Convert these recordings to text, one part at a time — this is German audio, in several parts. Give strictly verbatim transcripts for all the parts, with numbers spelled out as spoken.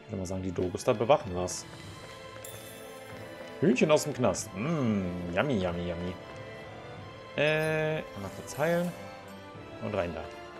Ich würde mal sagen, die Dogos da bewachen was. Hühnchen aus dem Knast. Mmm, yummy, yummy, yummy. Äh, mal kurz heilen. Und rein da.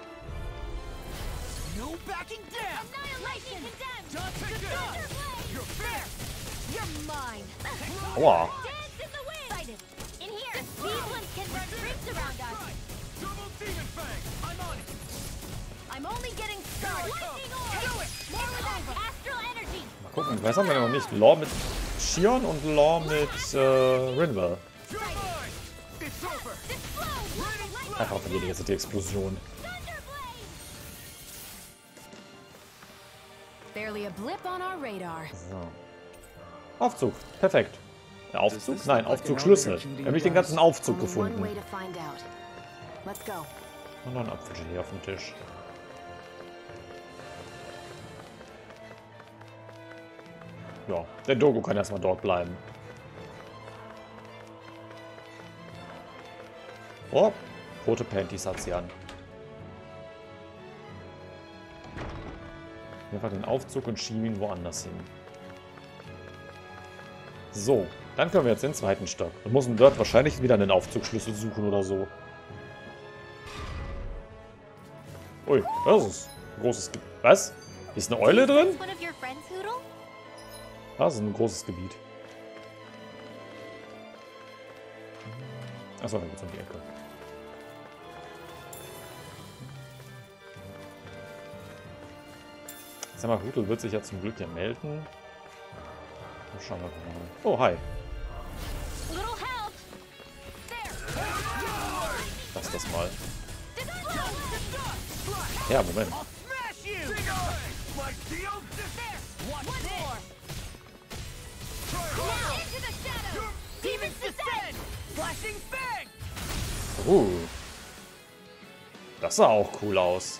No backing down. Annihilation condemned. Don't take it up. You're fair. You're mine. Aua. Dance in the wind. Sighted. In here. These ones can run rings around us. Double demon fang. I'm on it. I'm only getting started. Lightning orb. Do it. More with that astral energy. Mal gucken, was haben wir noch nicht? Law mit Shion und Law mit äh, Rinwell. You're mine. It's over. This flow. Einfach verliert jetzt die Explosion. Thunderblade. Barely a blip on our radar. So. Aufzug. Perfekt. Der Aufzug? Nein, Aufzugschlüssel. Wir haben nicht den ganzen Aufzug Only one gefunden. way to find out. Let's go. Und noch ein Apfelgelee auf dem Tisch. Ja, der Dogo kann erstmal dort bleiben. Oh, rote Panties hat sie an. Einfach den Aufzug und schieben ihn woanders hin. So, dann können wir jetzt den zweiten Stock. Und müssen dort wahrscheinlich wieder einen Aufzugschlüssel suchen oder so. Ui, das ist ein großes Gebiet. Was? Ist eine Eule drin? One of your friends, Hoodle? Das ist ein großes Gebiet. Achso, dann geht's um die Ecke. Sag mal, Hudel wird sich ja zum Glück ja melden. Mal schauen wir mal. Oh, hi. Little help. There. Lass das mal. Ja, Moment. Smash you. Like deal. There. One more. Now into the shadow. Demons descend. Flashing fang. Uh. Das sah auch cool aus.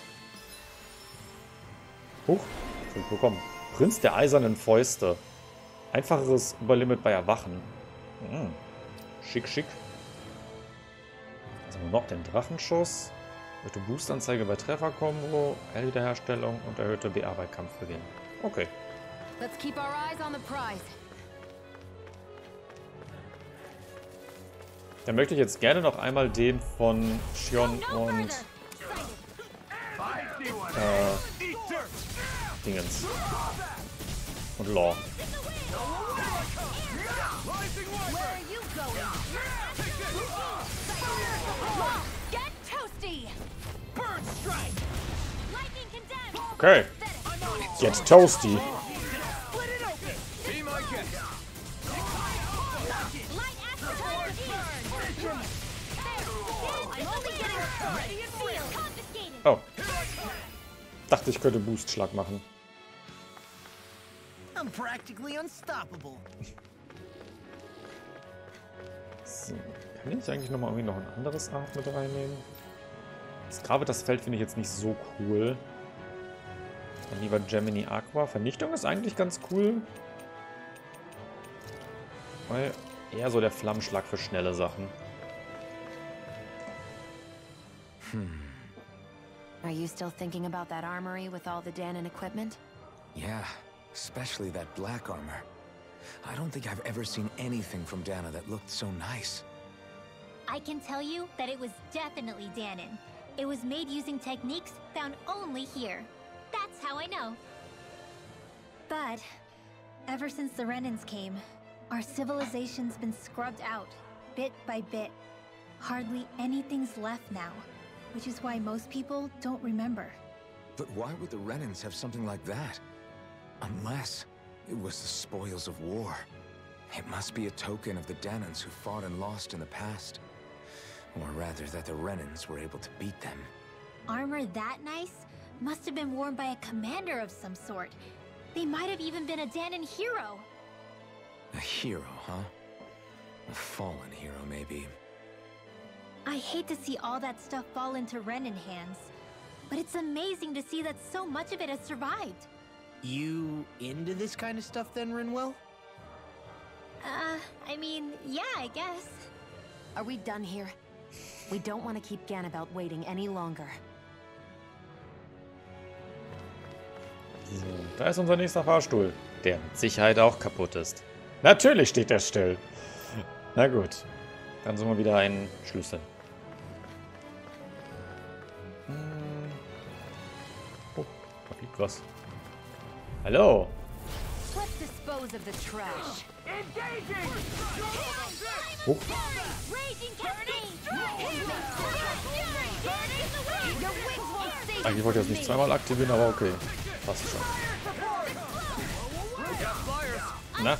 Huch, schon bekommen. Prinz der eisernen Fäuste. Einfacheres Überlimit bei Erwachen. Hm. Schick, schick. Was haben wir noch? Den Drachenschuss. Erhöhte Boostanzeige bei Trefferkombo. L-Wiederherstellung und erhöhte B A bei Kampfbeginn. Okay. Let's keep our eyes on the prize. Dann möchte ich jetzt gerne noch einmal den von Shion No und further. äh, Dingens. Und Law. Where are you going? Get toasty. Bird strike. Lightning condemned. Okay. Get toasty. Split it open. Be my guest. Light astral energy. There. I'm only getting ready and sealed. Confiscated. Oh. Dachte, ich könnte Boostschlag machen. I'm practically unstoppable. So. Kann ich eigentlich nochmal irgendwie noch ein anderes Art mit reinnehmen? Das Grave, das Feld finde ich jetzt nicht so cool. Dann lieber Gemini Aqua. Vernichtung ist eigentlich ganz cool. Weil eher so der Flammenschlag für schnelle Sachen. Are you still thinking about that armory with all the Danon equipment? Yeah, especially that black armor. I don't think I've ever seen anything from Dana that looked so nice. I can tell you that it was definitely Danon. It was made using techniques found only here. That's how I know. But ever since the Renans came, our civilization's been scrubbed out, bit by bit. Hardly anything's left now, which is why most people don't remember. But why would the Renans have something like that? Unless it was the spoils of war. It must be a token of the Danans who fought and lost in the past. Or rather, that the Renans were able to beat them. Armor that nice must have been worn by a commander of some sort. They might have even been a Danon hero. A hero, huh? A fallen hero, maybe. I hate to see all that stuff fall into Renan hands, but it's amazing to see that so much of it has survived. You into this kind of stuff then, Rinwell? Uh, I mean, yeah, I guess. Are we done here? We don't want to keep Ganabout waiting any longer. So, da ist unser nächster Fahrstuhl, der mit Sicherheit auch kaputt ist. Natürlich steht der still. Na gut, dann suchen wir wieder einen Schlüssel. Hm. Oh, da fliegt was. Hallo. Let's dispose of the trash. Oh. Eigentlich wollte ich das nicht zweimal aktivieren, aber okay. Passt schon. Na?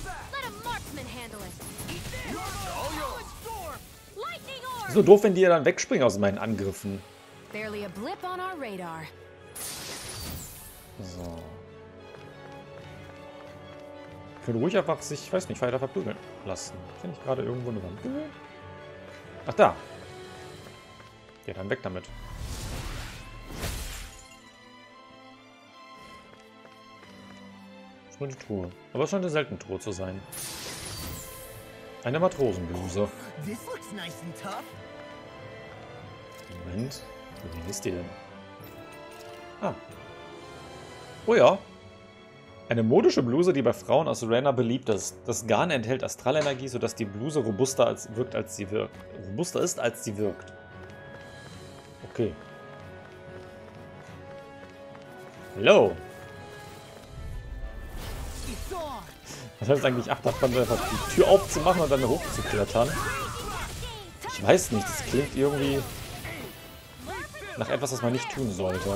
So doof, wenn die ja dann wegspringen aus meinen Angriffen. Barely a blip on our radar. So. Können ruhig einfach sich, ich weiß nicht, weiter verprügeln lassen. Kann ich gerade irgendwo eine Wand gesehen? Ach, da. Ja, dann weg damit. Das ist nur die Truhe. Aber es scheint eine seltene Truhe zu sein. Eine Matrosenbluse. This looks nice and tough. Moment. Wie ist die denn? Ah. Oh ja. Eine modische Bluse, die bei Frauen aus Serena beliebt ist. Das Garn enthält Astralenergie, sodass die Bluse robuster als wirkt, als sie wirkt. Robuster ist, als sie wirkt. Okay. Hello. Was heißt eigentlich Achterbahn, einfach die Tür aufzumachen und dann hochzuklettern? Ich weiß nicht, das klingt irgendwie nach etwas, was man nicht tun sollte.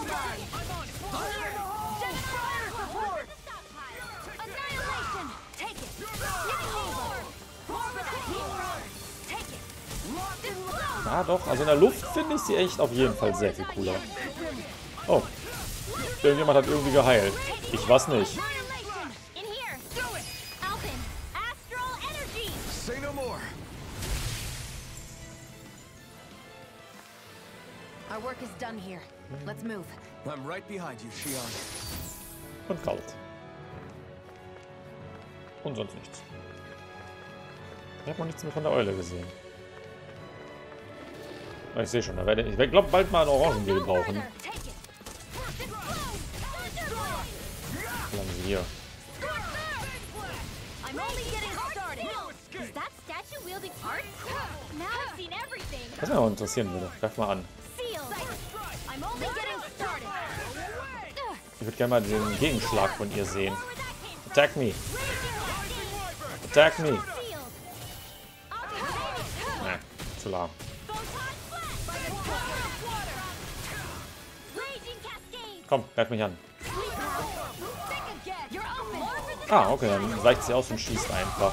Ja doch, also in der Luft finde ich sie echt auf jeden Fall sehr viel cooler. Oh. Irgendjemand hat irgendwie geheilt. Ich weiß nicht. Our work is done here. Let's move. I'm right behind you, Shion. Und kalt. Und sonst nichts. Ich habe noch nichts mehr von der Eule gesehen. Ich sehe schon, da werde ich, ich glaube bald mal ein Orangengel brauchen. Lang sie hier. Was mich auch interessieren würde. Greif mal an. Ich würde gerne mal den Gegenschlag von ihr sehen. Attack me. Attack me. Ne, zu lahm. Komm, greif mich an. Ah, okay, dann weicht sie aus und schießt einfach.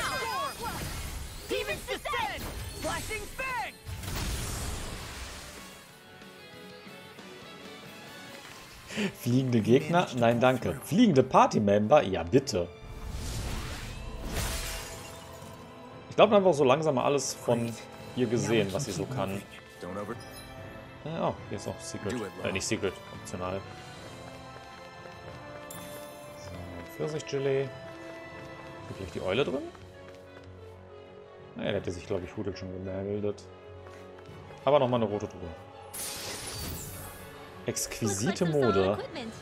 Fliegende Gegner? Nein, danke. Fliegende Party-Member? Ja, bitte. Ich glaube, wir haben auch so langsam mal alles von ihr gesehen, was sie so kann. Ja, oh, hier ist auch Secret. Äh, nicht Secret, optional. So, Pfirsichgelee. Ist gleich die Eule drin? Naja, der hätte sich, glaube ich, Hudel schon gemeldet. Aber nochmal eine rote Truhe. Exquisite Mode.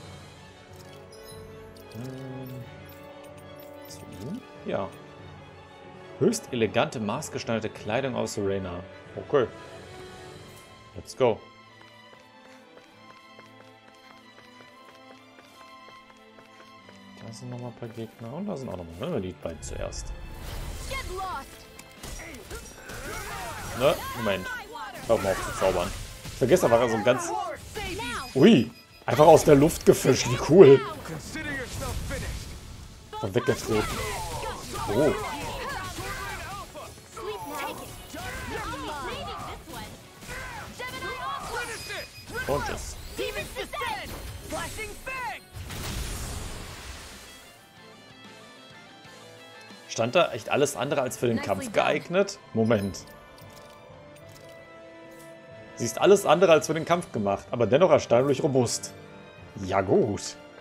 Hm. Zu ihm? Ja. Höchst elegante, maßgeschneiderte Kleidung aus Serena. Okay. Let's go. Da sind noch mal ein paar Gegner. Und da sind auch noch mal. Nehmen wir die beiden zuerst. Ne? Moment. Hör mal auf zu zaubern. Ich vergesse aber so ganz... Ui! Einfach aus der Luft gefischt. Wie cool. Und weggetreten. Oh. Und tschüss. Stand da echt alles andere als für den Kampf geeignet? Moment. Sie ist alles andere als für den Kampf gemacht, aber dennoch erstaunlich robust. Ja gut.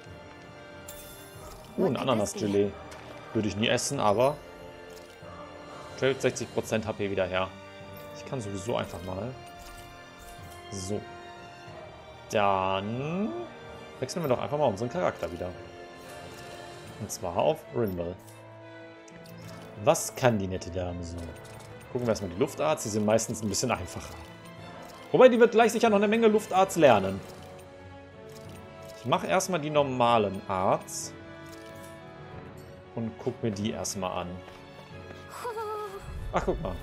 Oh, ein Ananasgelee. Würde ich nie essen, aber stellt sechzig Prozent H P wieder her. Ich kann sowieso einfach mal. So. Dann wechseln wir doch einfach mal unseren Charakter wieder. Und zwar auf Rinwell. Was kann die nette Dame so? Gucken wir erstmal die Luftarts. Die sind meistens ein bisschen einfacher. Wobei, die wird gleich sicher noch eine Menge Luftarts lernen. Ich mache erstmal die normalen Arts. Und guck mir die erstmal an. Ach, guck mal.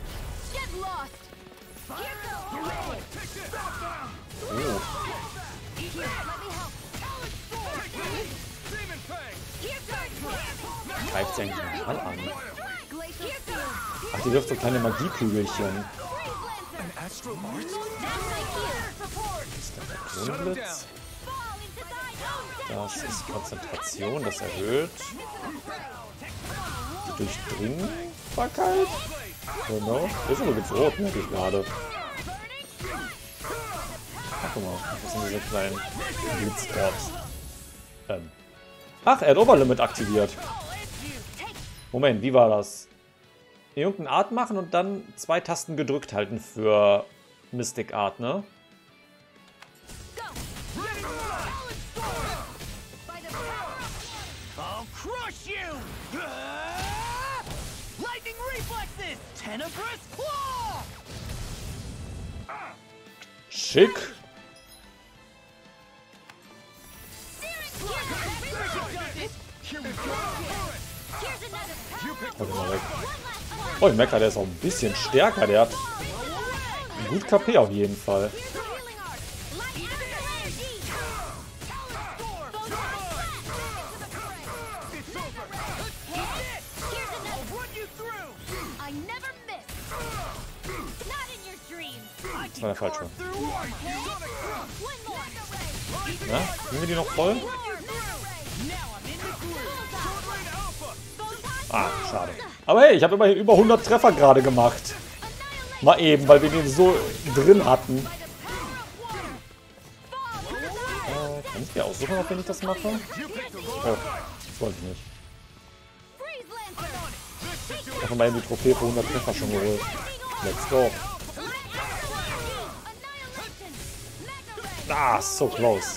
Oh. Greift sie eigentlich normal an? Ach, die wirft so kleine Magiekügelchen. Das ist der Kronblitz. Das ist Konzentration, das erhöht die Durchdringbarkeit. Oh no. Das ist aber jetzt rot, merke ich gerade. Ach, guck mal, das sind diese kleinen Blitzorbs. Ähm. Ach, er hat Oberlimit aktiviert. Moment, wie war das? Irgendeine Art machen und dann zwei Tasten gedrückt halten für Mystic Art, ne? Schick. Warte mal weg. Oh, ich merke gerade, der ist auch ein bisschen stärker. Der hat gut K P auf jeden Fall. Das war der falsche. Na, sind wir die noch voll? Ah, schade. Aber hey, ich habe immerhin über hundert Treffer gerade gemacht. Mal eben, weil wir den so drin hatten. Äh, kann ich mir aussuchen, ob wenn ich das mache? Oh, das wollte ich nicht. Ich habe mal eben die Trophäe für hundert Treffer schon geholt. Let's go. Ah, so close.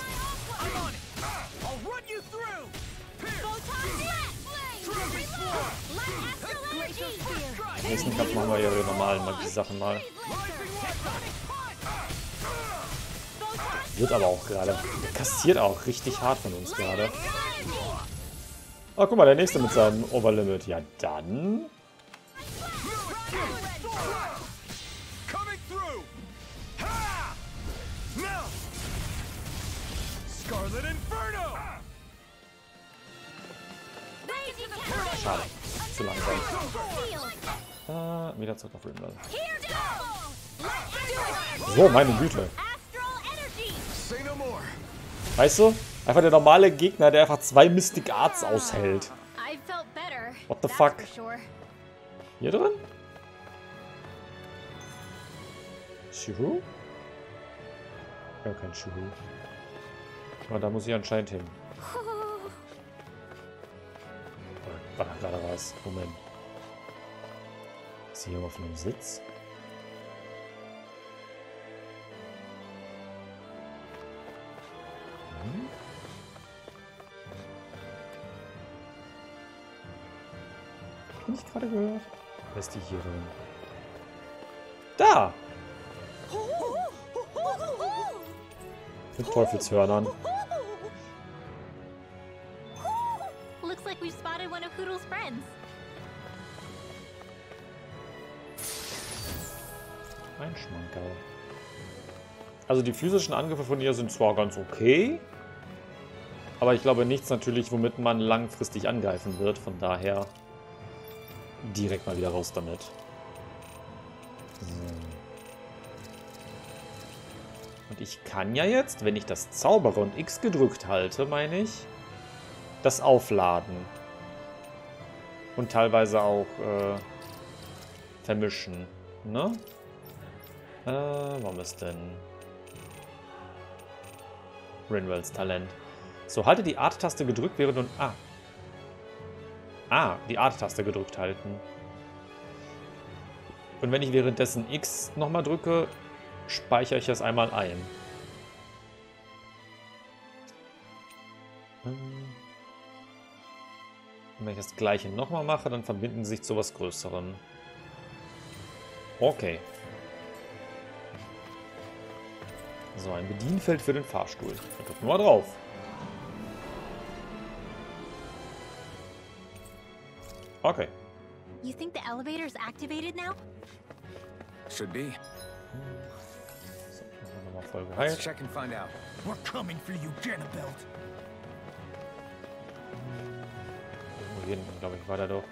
Im nächsten Kampf machen wir ja die normalen Magie-Sachen mal. Wird aber auch gerade. Der kassiert auch richtig hart von uns gerade. Oh, guck mal, der nächste mit seinem Overlimit. Ja, dann. Schade. Zu langsam. Äh, wieder zurück auf Rinwell. So, meine Güte. Weißt du? Einfach der normale Gegner, der einfach zwei Mystic Arts aushält. What the fuck? Hier drin? Shuhu? Ja, kein Shuhu. Aber da muss ich anscheinend hin. War da gerade was? Moment. Ist hier auf einem Sitz? Hm? Hab ich nicht gerade gehört? Wer ist die hier drin? Da! Mit Teufelshörnern. Looks like we've spotted one of Hoodle's friends. Ein Schmankerl. Also die physischen Angriffe von ihr sind zwar ganz okay, aber ich glaube nichts natürlich, womit man langfristig angreifen wird. Von daher direkt mal wieder raus damit. So. Und ich kann ja jetzt, wenn ich das zaubere und X gedrückt halte, meine ich, das aufladen. Und teilweise auch äh, vermischen. Ne? Äh, warum ist denn Rinwells Talent? So, halte die Art-Taste gedrückt, während du... Ah. Ah, die Art-Taste gedrückt halten. Und wenn ich währenddessen X nochmal drücke, speichere ich das einmal ein. Und wenn ich das gleiche nochmal mache, dann verbinden sie sich zu was Größerem. Okay. So, ein Bedienfeld für den Fahrstuhl. Da drücken wir mal drauf. Okay. You think the elevator's activated now? Should be. So, nochmal voll Let's geheilt. check and find out. We're coming for you, Janabelt. Irgendwo hier hinten, glaube ich, war der doch.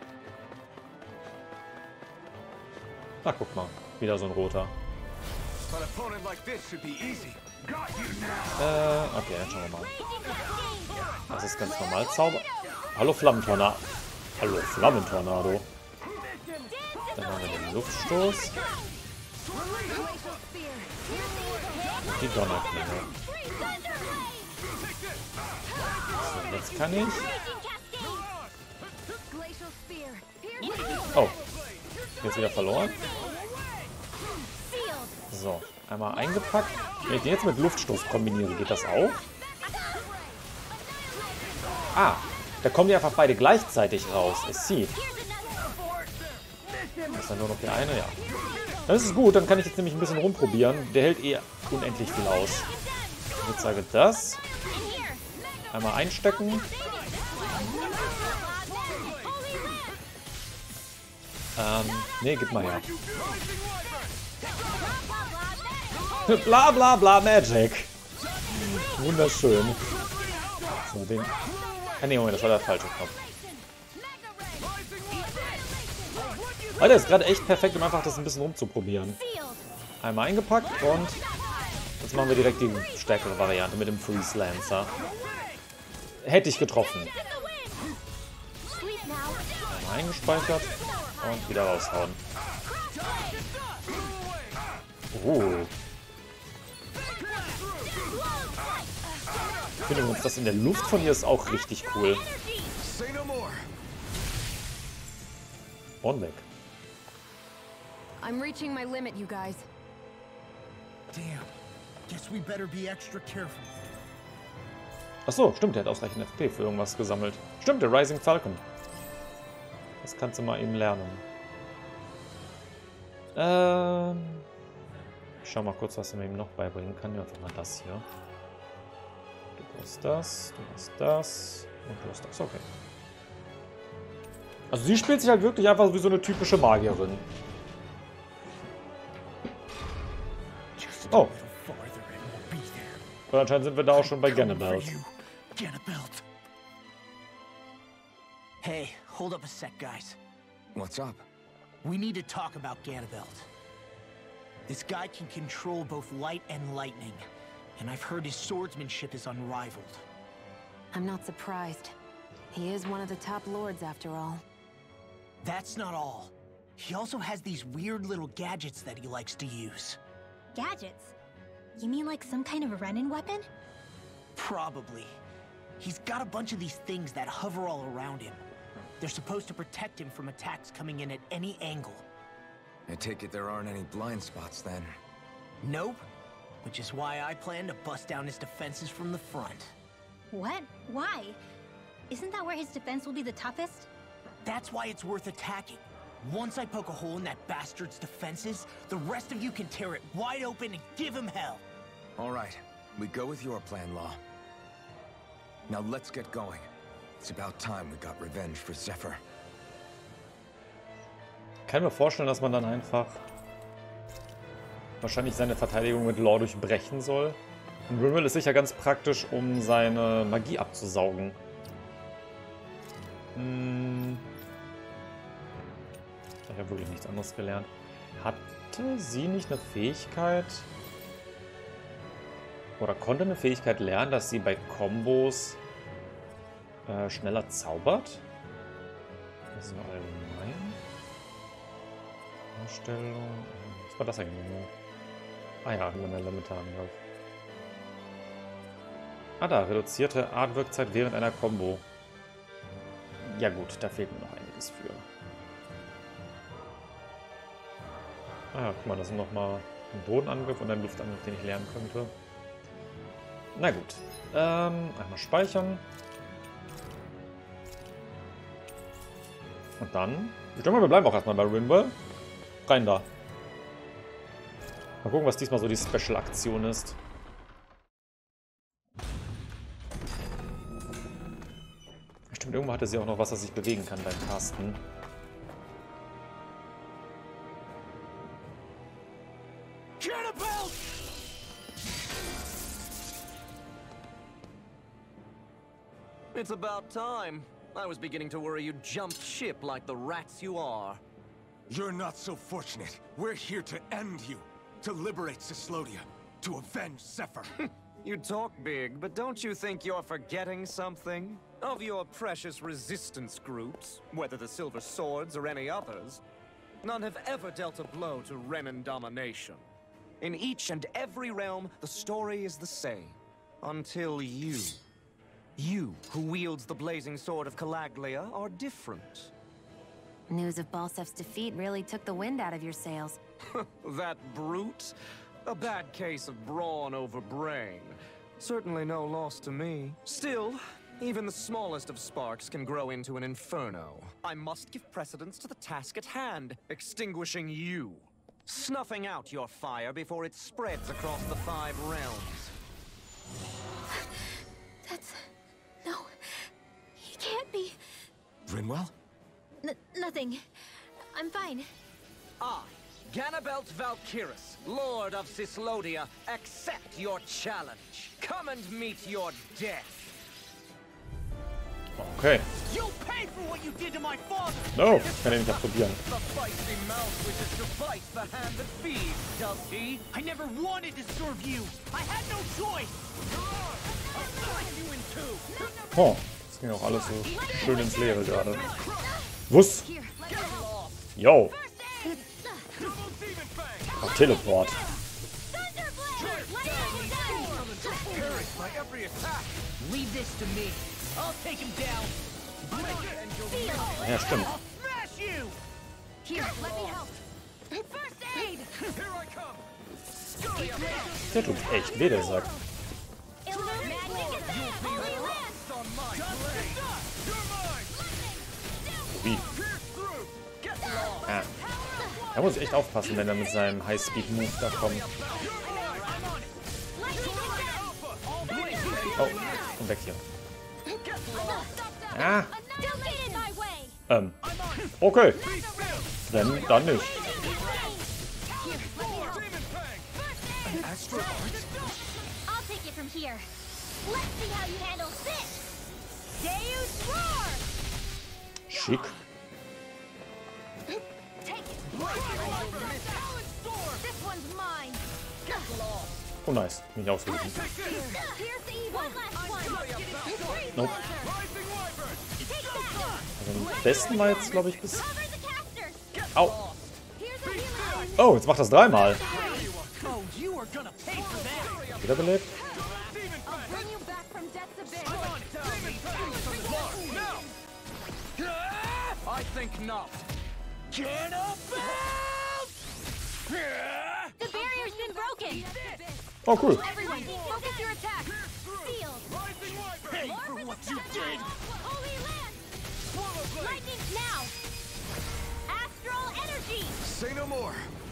Na, guck mal. Wieder so ein roter. An opponent like this should be easy. Äh, okay, dann schauen wir mal. Das ist ganz normal Zauber. Hallo Flammentornado. Hallo Flammentornado. Dann haben wir den Luftstoß. Die Donnerklinge. So, jetzt kann ich. Oh. Jetzt wieder verloren. So, einmal eingepackt. Wenn ich den jetzt mit Luftstoß kombiniere, geht das auch? Ah, da kommen die einfach beide gleichzeitig raus. Es sieht. Ist dann nur noch der eine? Ja. Das ist gut, dann kann ich jetzt nämlich ein bisschen rumprobieren. Der hält eh unendlich viel aus. Jetzt sage ich das. Einmal einstecken. Ähm, nee, gib mal her. Bla bla bla Magic. Wunderschön. So, den. Ah, nee, Moment, das war der falsche Knopf. Alter, ist gerade echt perfekt, um einfach das ein bisschen rumzuprobieren. Einmal eingepackt und jetzt machen wir direkt die stärkere Variante mit dem Freeze Lancer. Hätte ich getroffen. Einmal eingespeichert und wieder raushauen. Oh. Ich finde übrigens, das in der Luft von hier ist auch richtig cool. Und weg. I'm reaching my limit, you guys. Damn. Guess we better be extra careful. Achso, stimmt, der hat ausreichend F P für irgendwas gesammelt. Stimmt, der Rising Falcon. Das kannst du mal eben lernen. Ähm. Ich schau mal kurz, was er mir eben noch beibringen kann. Ja, einfach mal das hier. Du hast das, du hast das und du hast das. Okay. Also sie spielt sich halt wirklich einfach wie so eine typische Magierin. Oh. Und anscheinend sind wir da auch schon bei Ganabelt. Janabelt. Hey, hold up a sec, guys. What's up? We need to talk about Ganabelt. This guy can control both light and lightning, and I've heard his swordsmanship is unrivaled. I'm not surprised. He is one of the top lords after all. That's not all. He also has these weird little gadgets that he likes to use. Gadgets? You mean like some kind of a Renin weapon? Probably. He's got a bunch of these things that hover all around him. They're supposed to protect him from attacks coming in at any angle. I take it there aren't any blind spots then. Nope. Which is why I plan to bust down his defenses from the front. What? Why? Isn't that where his defense will be the toughest? That's why it's worth attacking. Once I poke a hole in that bastard's defenses, the rest of you can tear it wide open and give him hell. All right, we go with your plan, Law. Now let's get going. It's about time we got revenge for Zephyr. Ich kann mir vorstellen, dass man dann einfach wahrscheinlich seine Verteidigung mit Law durchbrechen soll. Und Rimel ist sicher ganz praktisch, um seine Magie abzusaugen. Hm. Ich habe wirklich nichts anderes gelernt. Hatte sie nicht eine Fähigkeit? Oder konnte eine Fähigkeit lernen, dass sie bei Kombos äh, schneller zaubert? Das ist nur allgemein. Einstellung. Was war das eigentlich nur? Ah ja, nur ein Elementarangriff. Ah da, reduzierte Artwirkzeit während einer Combo. Ja gut, da fehlt mir noch einiges für. Ah ja, guck mal, das ist nochmal ein Bodenangriff und ein Luftangriff, den ich lernen könnte. Na gut. Ähm, einmal speichern. Und dann... Ich denke mal, wir bleiben auch erstmal bei Rinwell. Rein da. Mal gucken, was diesmal so die Special-Aktion ist. Stimmt, irgendwo hatte sie auch noch was, das sich bewegen kann beim Casten. It's about time. I was beginning to worry you jumped ship like the rats you are. You're not so fortunate. We're here to end you. To liberate Cyslodia. To avenge Zephyr. You talk big, but don't you think you're forgetting something? Of your precious resistance groups, whether the Silver Swords or any others, none have ever dealt a blow to Renan domination. In each and every realm, the story is the same. Until you. You, who wields the blazing sword of Calaglia, are different. News of Balsef's defeat really took the wind out of your sails. That brute? A bad case of brawn over brain. Certainly no loss to me. Still, even the smallest of sparks can grow into an inferno. I must give precedence to the task at hand, extinguishing you. Snuffing out your fire before it spreads across the five realms. That's... no... He can't be... Rinwell? N nothing. I'm fine. I, Ganabelt Valkyris, Lord of Cyslodia, accept your challenge. Come and meet your death. Okay. You'll pay for what you did to my father. No, kann ich nicht abprobieren. The feisty mouse wishes to fight the hand that feeds, does he? I never wanted to serve you. I had no choice. You in two. Oh, das ging auch alles so schön ins Leere gerade. Wuss! Yo! Auf Teleport. Leave this to me. I'll take him down. Ja, stimmt. I'll smash you. Here, let me help. First aid! Here I come. Der tut echt weh, der Sack. Wie? Ja. Er muss echt aufpassen, wenn er mit seinem High-Speed-Move da kommt. Oh, komm weg hier. Ja. Ähm. Okay. Dann, dann nicht. I'll take it from here. Let's see how you handle this. Deus Roar! Schick. Take it. This one's mine. Oh nice. Nicht ausgewichen. Here's the evil. One last one. Nope. Also am besten war jetzt, glaube ich, bis... Cover the casters. Au. Here's a healer. Oh, jetzt macht das dreimal. Oh, you are gonna pay for that. Wiederbelebt. I'll bring you back from death's abyss. I think not. The barrier's been broken. Oh, cool. Everyone, focus your attack. Sealed. Pay for what you did. Holy land. Lightning now. Astral energy. Say no more.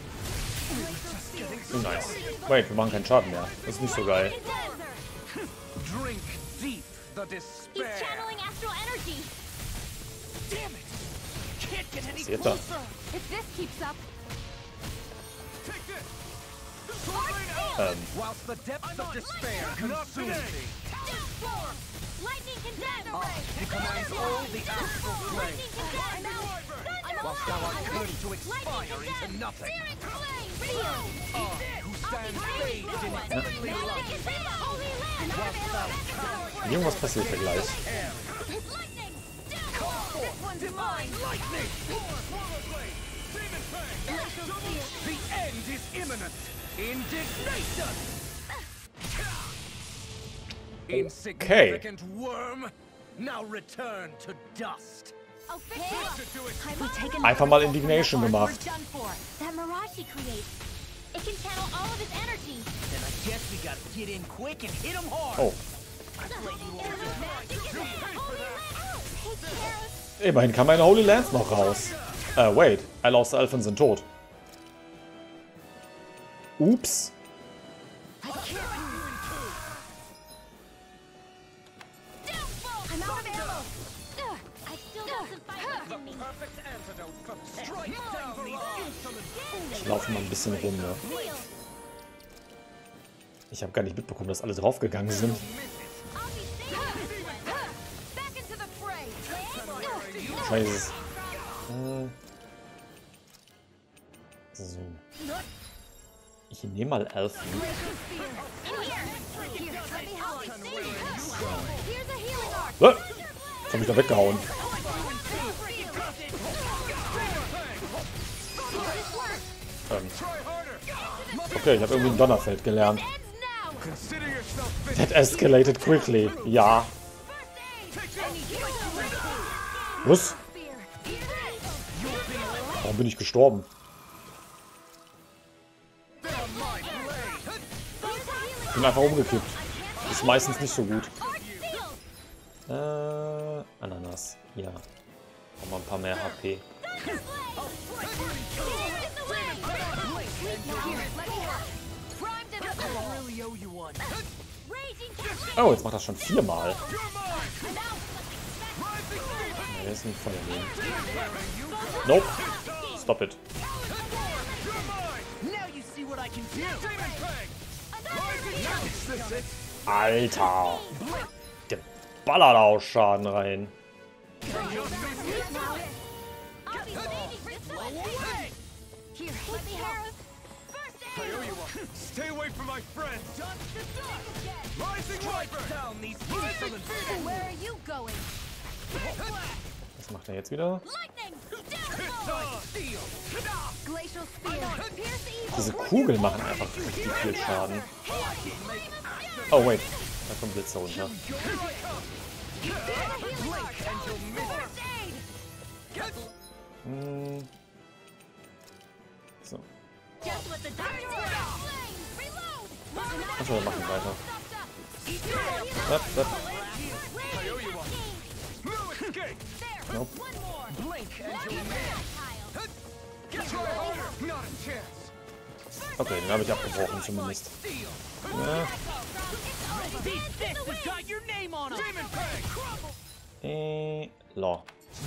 Oh, nice. Wait, wir machen keinen Schaden mehr. Das ist nicht so geil. Drink deep the He's despair. channeling astral energy. Damn it. Can't get any Passiert da? closer. If this keeps up, Ähm, Whilst the depths of despair consume thee, lightning condemned. he commands all the astral flame. Whilst thou art cursed to expire into nothing. Who stands bathed in heavenly light. Whilst thou cowers irgendwas passiert hier gleich. the end is imminent. Indignation! Insignificant worm, now return to dust. Oh, fix it. Einfach mal Indignation gemacht. That mirage he creates. It can channel all of his energy. Then I guess we gotta get in quick and hit him hard. Oh. Take care of... Immerhin kam meine Holy Lance noch raus. Äh, wait. Alle außer Elfen sind tot. Ups. I'm out of ammo. I still have some fire in me. Ich laufe mal ein bisschen rum, ne? Ich habe gar nicht mitbekommen, dass alle draufgegangen sind. Scheiße. Äh. So. Ich nehme mal Elfen. So. Äh, das hab ich da weggehauen. Ähm. Okay, ich habe irgendwie ein Donnerfeld gelernt. That escalated quickly. Ja. Was? Warum bin ich gestorben? Ich bin einfach umgekippt. Ist meistens nicht so gut. Äh, Ananas. Ja. Noch mal ein paar mehr H P. Oh, jetzt macht das schon viermal. Nee, ist nicht Feuer nehmen. Nope. Stop it. Alter. Der ballert auch Schaden rein. Stay away from my friends! Rising Wyvern! Down these insolent fools! Where are you going? Was macht er jetzt wieder? Glacial Spear. Pierce evil. Diese Kugeln machen einfach richtig viel Schaden. Oh, wait. Da kommt Blitze runter. Hm. So. Achso, wir machen weiter. Wap, wap. Nope. Okay, den habe ich abgebrochen zumindest. Ja. Äh, Law.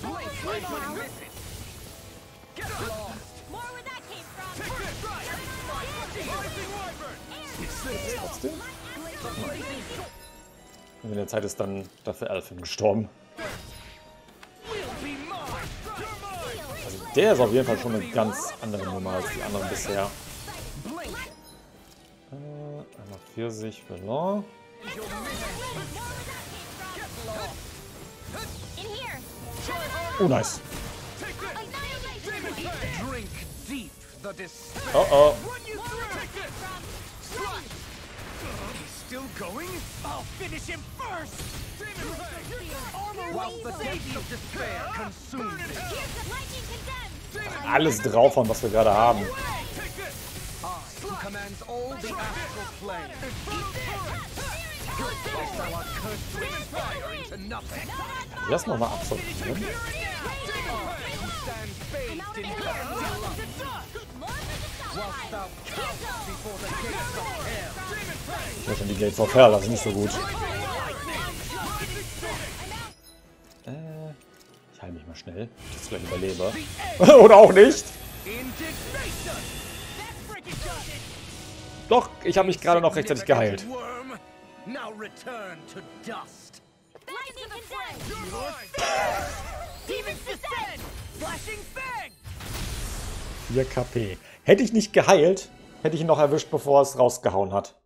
Trotzdem? Und in der Zeit ist dann dafür Elfen gestorben. Also der ist auf jeden Fall schon eine ganz andere Nummer als die anderen bisher. Äh, einmal Pfirsich für Law. Oh, nice. Oh, oh. Still going? I'll finish him first! While the depths of despair consume me. Alles draufhauen, was wir gerade haben. Who commands all the astral plane? Thou art cursed to expire into nothing. Lass noch mal absorbieren. Stand bathed in heavenly light. Whilst thou cowered before the gates of hell. Ja, schon die Gates of Hell, das ist nicht so gut. Äh, ich heile mich mal schnell, dass ich vielleicht überlebe. Oder auch nicht. Doch, ich habe mich gerade noch rechtzeitig geheilt. vier K P. Hätte ich nicht geheilt, hätte ich ihn noch erwischt, bevor es rausgehauen hat.